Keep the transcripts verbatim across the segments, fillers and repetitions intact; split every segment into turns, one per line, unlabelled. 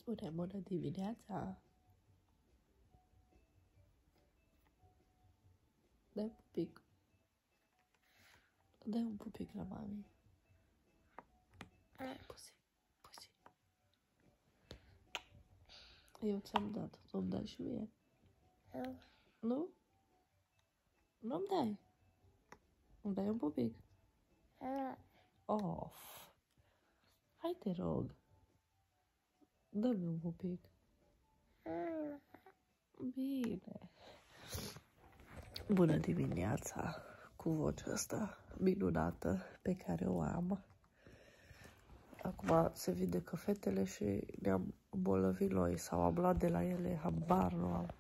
Spune bună dimineața! Dai un pupic. Dai un pupic la mami. Pusi, pusi. Eu ți-am dat, tu îmi dai și mie. Nu? Nu-mi dai? Îmi dai un pupic? Of! Hai te rog. Dă-mi un pupic. Bine. Bună dimineața cu vocea asta minunată pe care o am. Acum se vindecă fetele și ne-am îmbolnăvit noi sau am luat de la ele, habar nu am.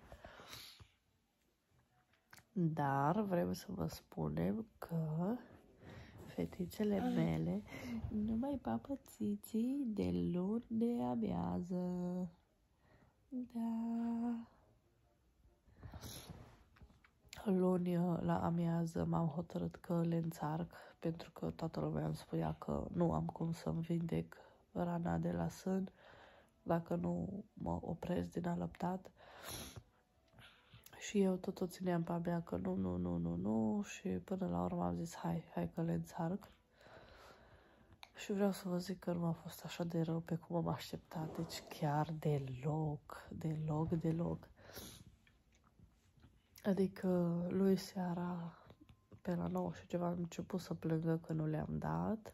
Dar vrem să vă spunem că fetițele mele nu mai papă țiții de luni de amiază. Da. Luni la amiază m-am hotărât că le înțarc, pentru că toată lumea îmi spunea că nu am cum să-mi vindec rana de la sân dacă nu mă opresc din alăptat. Și eu tot o țineam pe abia că nu, nu, nu, nu, nu și până la urmă am zis hai, hai că le înțarc. Și vreau să vă zic că nu a fost așa de rău pe cum am așteptat, deci chiar deloc, deloc, deloc. Adică lui seara, pe la nouă și ceva, am început să plângă că nu le-am dat,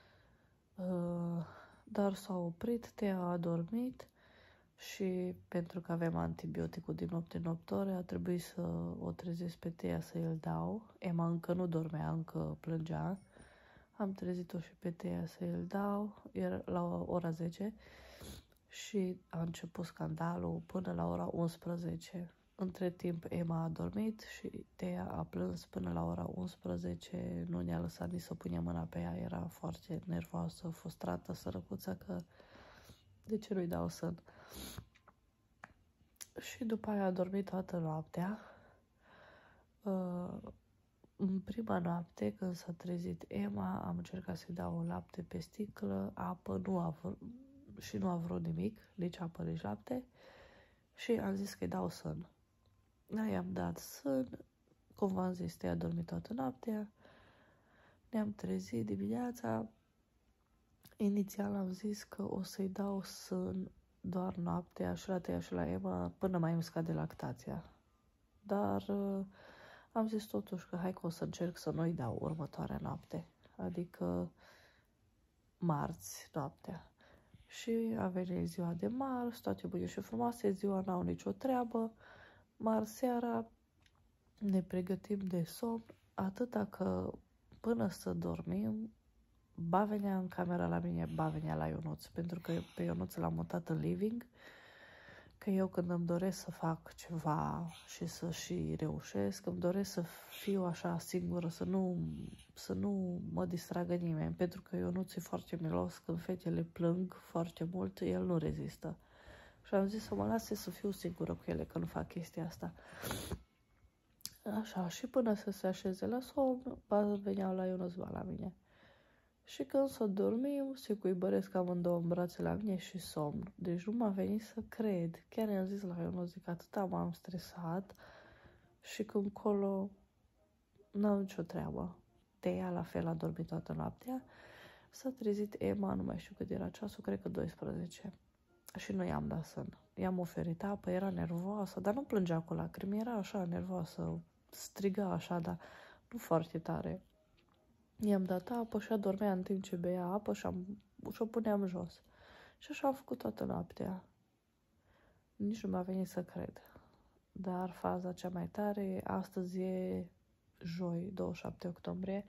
dar s-a oprit, Tea a dormit și pentru că avem antibioticul din noapte în opt ore, a trebuit să o trezesc pe Tea să îl dau. Emma încă nu dormea, încă plângea. Am trezit-o și pe Tea să îl dau, era la ora zece și a început scandalul până la ora unsprezece. Între timp Emma a dormit și Tea a plâns până la ora unsprezece, nu ne-a lăsat nici să punem mâna pe ea, era foarte nervoasă, frustrată, sărăcuța că de ce nu-i dau sân. Și după aia a dormit toată noaptea. În prima noapte, când s-a trezit Emma, am încercat să-i dau lapte pe sticlă, apă, nu a vrut, și nu a vrut nimic, nici apă, nici lapte, și am zis că-i dau sân. I-am dat sân, cum v-am zis, Tea a dormit toată noaptea, ne-am trezit dimineața. Inițial am zis că o să-i dau sân doar noaptea și la Tea și la Emma până mai îmi scade lactația. Dar uh, am zis totuși că hai că o să încerc să nu-i dau următoarea noapte, adică marți noaptea. Și a venit ziua de marți, toate bune și frumoase, ziua n-au nicio treabă. Marți seara ne pregătim de somn, atâta că până să dormim, ba venea în camera la mine, ba venea la Ionuț, pentru că pe Ionuț l-am mutat în living, că eu când îmi doresc să fac ceva și să și reușesc, îmi doresc să fiu așa singură, să nu, să nu mă distragă nimeni, pentru că Ionuț e foarte milos, când fetele plâng foarte mult, el nu rezistă. Și am zis să mă lase să fiu sigură cu ele, că nu fac chestia asta. Așa, și până să se așeze la somn, ba veneau la Ionuț, ba la mine. Și când să dormim, se cuibăresc amândouă în brațe la mine și somn. Deci nu m-a venit să cred. Chiar i-am zis la Ionuț, zic, atâta m-am stresat și când colo n-am nicio treabă. Tea la fel a dormit toată noaptea. S-a trezit Emma, nu mai știu cât era ceasul, cred că douăsprezece. Și nu i-am dat sân. I-am oferit apă, era nervoasă, dar nu plângea cu lacrimi, era așa nervoasă, striga așa, dar nu foarte tare. I-am dat apă și adormea în timp ce bea apă și, am, și o puneam jos. Și așa am făcut toată noaptea. Nici nu mi-a venit să cred. Dar faza cea mai tare, astăzi e joi, douăzeci și șapte octombrie.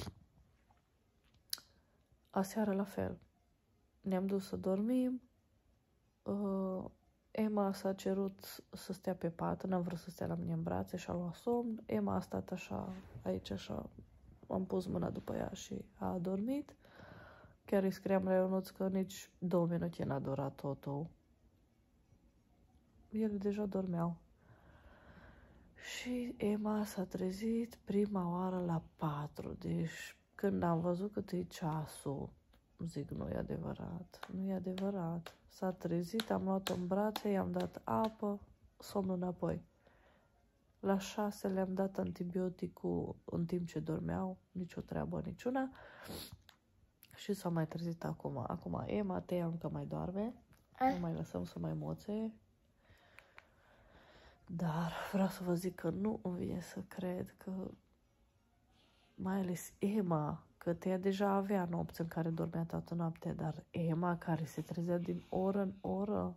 Aseară la fel. Ne-am dus să dormim. Uh, Emma s-a cerut să stea pe pat, n-am vrut să stea la mine în brațe și a luat somn. Emma a stat așa, aici așa, am pus mâna după ea și a adormit. Chiar îi scriam la Ionuț că nici două minute n-a durat totul. Ele deja dormeau. Și Emma s-a trezit prima oară la patru. Deci când am văzut cât e ceasul, Zic, nu e adevărat, nu e adevărat. S-a trezit, am luat-o în brațe, i-am dat apă, somn înapoi. La șase le-am dat antibioticul în timp ce dormeau, nicio treabă, niciuna. Și s-a mai trezit acum. Acum Emma, Tea încă mai doarme. Nu mai lăsăm să mai moțe. Dar vreau să vă zic că nu îmi vine să cred că, mai ales Emma, că Tea deja avea nopți în care dormea toată noaptea, dar Emma, care se trezea din oră în oră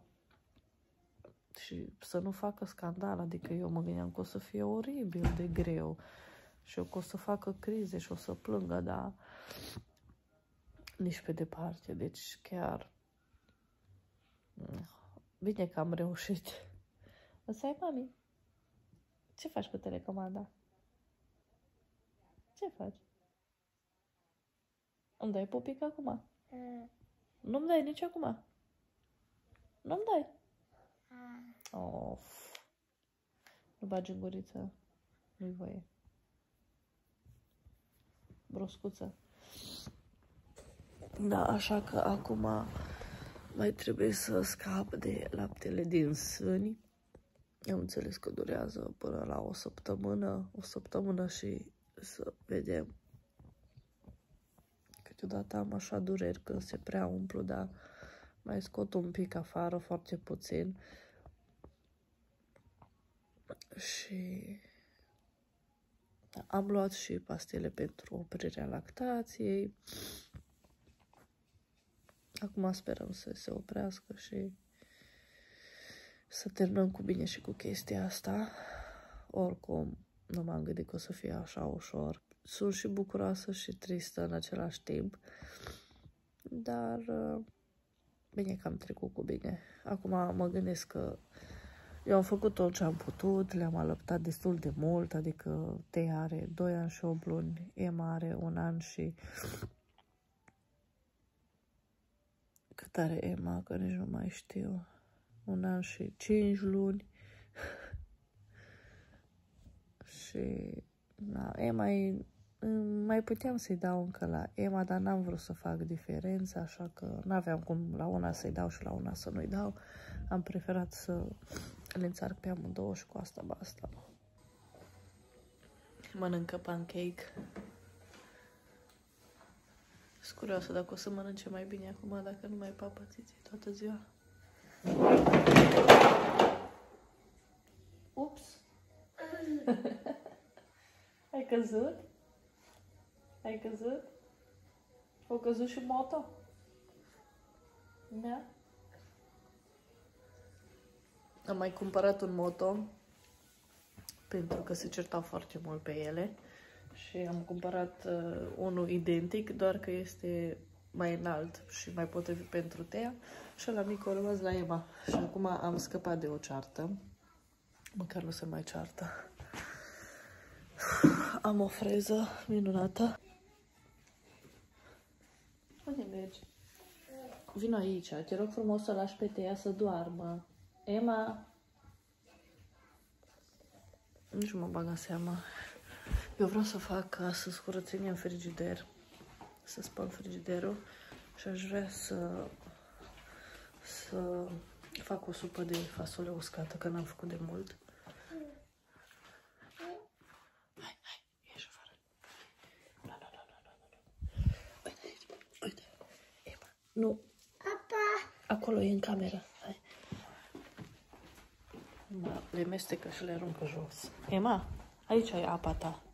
și să nu facă scandal, adică eu mă gândeam că o să fie oribil de greu și eu că o să facă crize și o să plângă, dar nici pe departe, deci chiar bine că am reușit. Asta e, mami? Ce faci cu telecomanda? Ce faci? Îmi dai pupic acum? Mm. Nu-mi dai nici acum? Nu-mi dai? Mm. Of. Nu bagi în guriță. Nu-i voie. Broscuță. Da, așa că acum mai trebuie să scap de laptele din sâni. Am înțeles că durează până la o săptămână, o săptămână și să vedem. Câteodată am așa dureri când se prea umplu, dar mai scot un pic afară, foarte puțin. Și am luat și pastile pentru oprirea lactației. Acum sperăm să se oprească și să terminăm cu bine și cu chestia asta. Oricum, nu m-am gândit că o să fie așa ușor. Sunt și bucuroasă și tristă în același timp. Dar bine că am trecut cu bine. Acum mă gândesc că eu am făcut tot ce am putut, le-am alăptat destul de mult, adică Tea are doi ani și opt luni, Emma are un an și... Cât are Emma, că nici nu mai știu. Un an și cinci luni. Și na, Emma e, mai puteam să-i dau încă la Emma, dar n-am vrut să fac diferența, așa că n-aveam cum la una să-i dau și la una să nu-i dau. Am preferat să le înțarc pe amândouă și cu asta basta. Mănâncă pancake. Sunt curioasă dacă o să mănânce mai bine acum, dacă nu mai papă țiții toată ziua. Ups! Ai căzut? Ai căzut? Au căzut și moto? Da? Am mai cumpărat un moto pentru că se certau foarte mult pe ele și am cumpărat uh, unul identic, doar că este mai înalt și mai potrivit pentru Tea și la mic o rămas la Emma. Și acum am scăpat de o ceartă. Măcar nu se mai ceartă. Am o freză minunată. Unde mergi? Vino aici, te rog frumos să lași pe Tea să doarmă. Emma! Nici nu mă bag în seama. Eu vreau să fac astăzi curățenie în frigider. Să spăl frigiderul și aș vrea să să fac o supă de fasole uscată, că n-am făcut de mult. Hai, hai, ieși afară. Nu, nu, nu, nu, nu. Uite aici, uite. Emma, nu. Apa. Acolo e în cameră. Hai. Emma, le mestecă și le aruncă jos. Emma, aici e apa ta.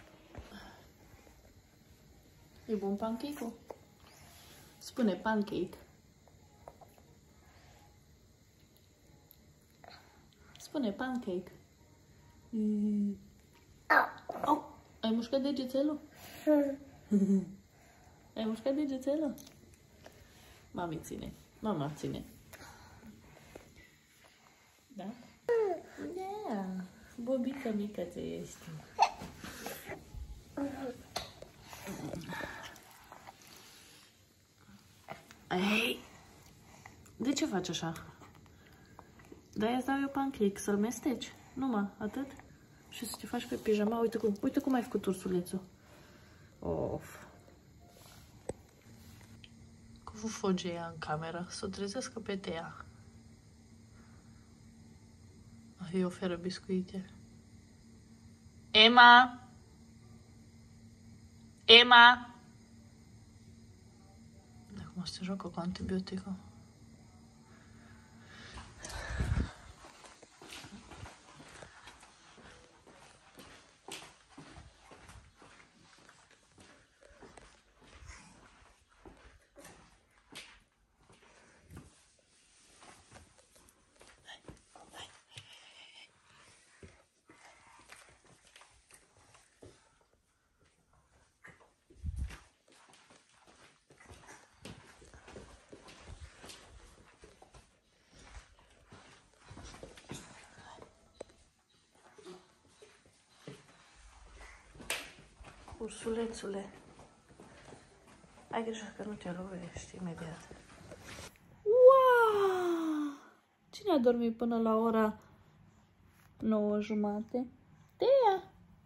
E bun pancake-ul? Spune pancake. Spune pancake. Mm. Oh, ai mușcat degețelul? Ai mușcat degețelul? Mami ține. Mama ține. Da? Da. Bobică mică ți ești. Ei, de ce faci așa? De-aia îți dau eu pancake, să-l mesteci. Numai, atât. Și să te faci pe pijama. Uite cum, uite cum ai făcut ursulețul. Of. avut fogeia în cameră. Să o trezească pe Tea. Îi oferă biscuite. Emma! Emma! Acum se joacă cu antibiotică. Ursulețule, ai grijă că nu te lovești imediat. Wow! Cine a dormit până la ora nouă jumate? Tea!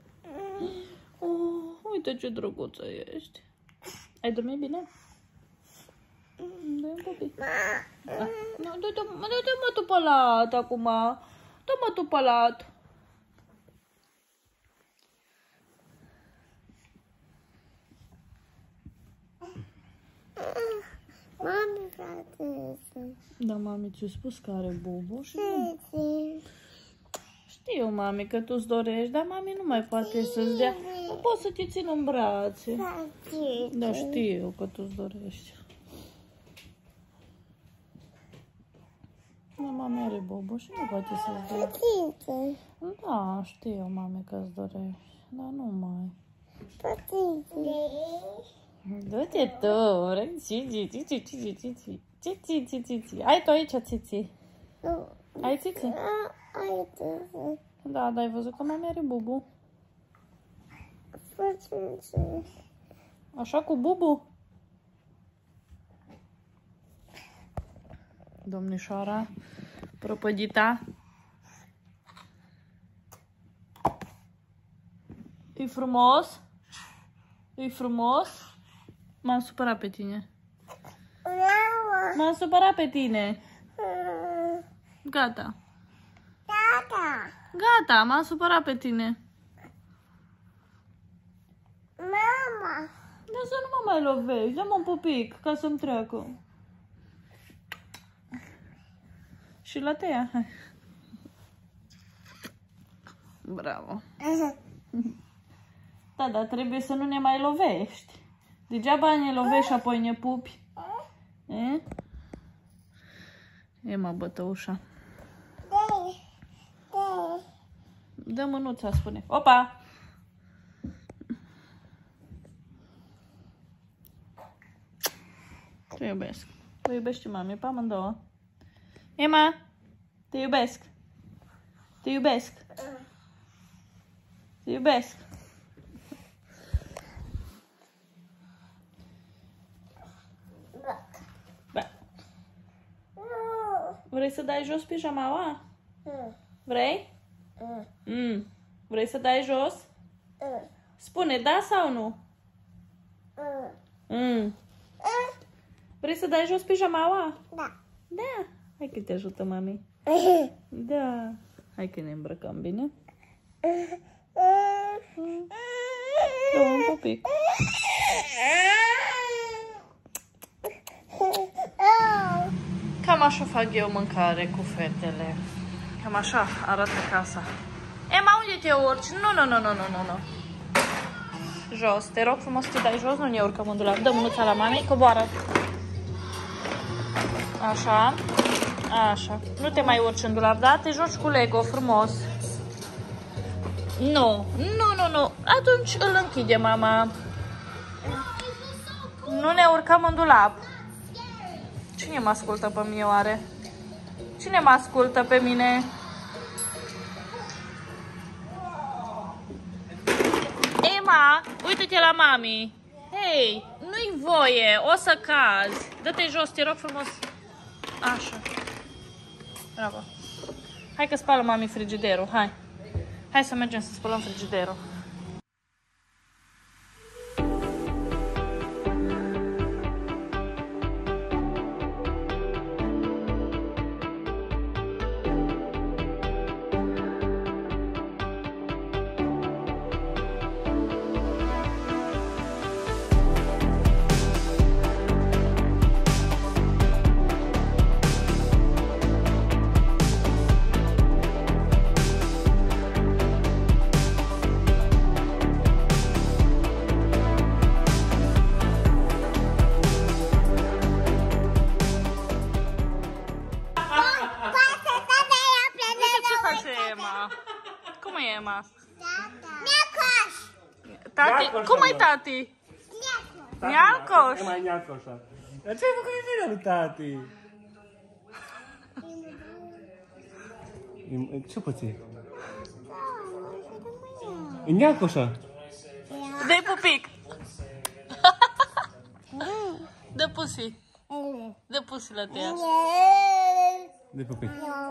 Oh, uite ce drăguță ești. Ai dormit bine? Dă-i un pupic. Dă-te-mă tu pe lat acum. Dă-mă tu pe lat.
Mami, frate.
Da, mami, ți-a spus că are bubu și nu... Știu, mami, că tu-ți dorești, dar mami nu mai poate să-ți dea... Nu pot să te țin în brațe. Da, știu că tu-ți dorești. Da, mami are bubu și nu poate să-ți dea. Da, știu, mami, că-ți dorești, dar nu mai. Du-te tu, vrei? Cici, cici, cici, cici. Cici, cici, cici. Ai tu aici cici. Ai cici?
Ai cici.
Da, dar ai văzut că mami are bubu. Așa cu bubu? Domnișoara prăpădita. E frumos? E frumos? M-am supărat pe tine. M-am supărat pe tine. Gata.
Tata.
Gata, m-am supărat pe tine.
Mama.
Dar să nu mă mai lovești. Dă-mă un pupic ca să-mi treacă. Și la Tea. Hai. Bravo. Da, dar trebuie să nu ne mai lovești. Degeaba ne lovești și apoi ne pupi. E? E, mă, bătăușa. Dă mânuța, spune. Opa! Te iubesc. Te iubești, mami, pe amândouă. Emma, te iubesc. Te iubesc. Te iubesc. Vrei să dai jos pijamaua? Vrei? Mm. Vrei să dai jos? Spune da sau nu? Mm. Vrei să dai jos pijamaua?
Da.
Da. Hai că te ajută mami. Da. Hai că ne îmbrăcăm bine. Dă un pupic. Cam așa fac eu mâncare cu fetele. Cam așa arată casa. Emma, unde te urci? Nu, nu, nu, nu, nu, nu, nu. Jos. Te rog frumos să te dai jos, nu ne urcăm în dulap. Dă mânuța la mami, coboară. Așa. Așa. Nu te mai urci în dulap, da? Te joci cu Lego, frumos. Nu, nu, nu, nu. Atunci îl închide mama. Nu ne urcăm în dulap. Cine mă ascultă pe mine oare? Cine mă ascultă pe mine? Emma, uite-te la mami. Hei, nu-i voie, o să cazi. Dă-te jos, te rog frumos. Așa. Bravo. Hai că spală mami frigiderul, hai. Hai să mergem să spălăm frigiderul. Cum ai, tati? Nialcoș.
E mai Nialcoșa. Dar ce ai făcut bine lui tati? Ce pății? E Nialcoșa.
Dă-i pupic. Dă pusi. Dă pusi la tăia.
Dă-i pupic.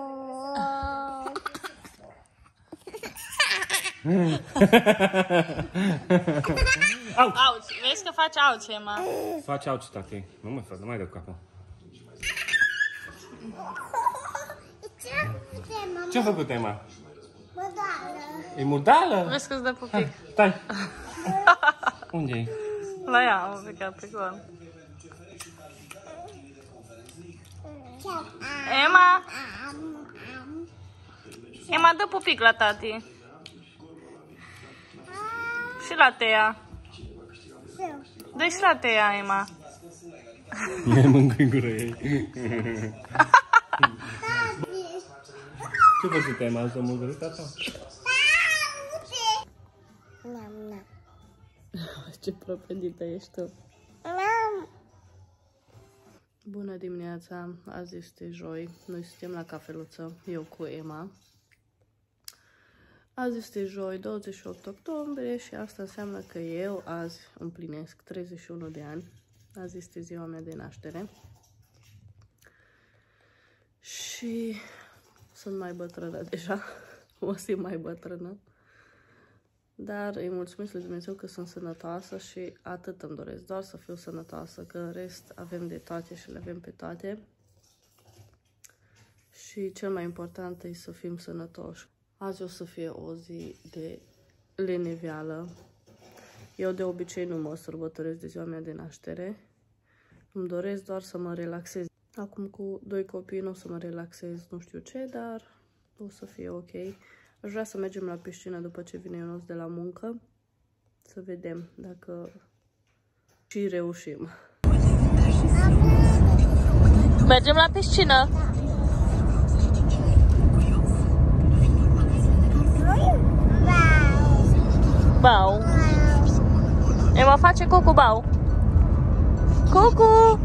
Auci!
Auci, vezi că faci auci, Emma.
Faci auci, tati. Nu mă fac, nu mai dă cu capul. Ce-a făcut, Emma?
Mădală.
E murdală?
Vezi că-ți dă pupic.
Stai! Unde-i?
La ea, am picat pe gol. Emma! Emma, dă pupic la tati. Și la Tea. Dă-i și la Tea, Emma.
Ia mâncui gură ei. Ce faci, Emma? Azi am mângârit tata?
Nam, nam.
Ce propedită ești tu.
Nam.
Bună dimineața, azi este joi, noi suntem la cafeluță, eu cu Emma. Azi este joi, douăzeci și opt octombrie și asta înseamnă că eu azi împlinesc treizeci și unu de ani. Azi este ziua mea de naștere. Și sunt mai bătrână deja, o simt mai bătrână. Dar îi mulțumesc lui Dumnezeu că sunt sănătoasă și atât îmi doresc, doar să fiu sănătoasă, că în rest avem de toate și le avem pe toate. Și cel mai important e să fim sănătoși. Azi o să fie o zi de leneveală. Eu de obicei nu mă sărbătoresc de ziua mea de naștere. Îmi doresc doar să mă relaxez. Acum cu doi copii nu o să mă relaxez nu știu ce, dar o să fie ok. Aș vrea să mergem la piscină după ce vine Ionuț de la muncă. Să vedem dacă și reușim. Mergem la piscină! Bau! Emma face cucu, bau! Cucu!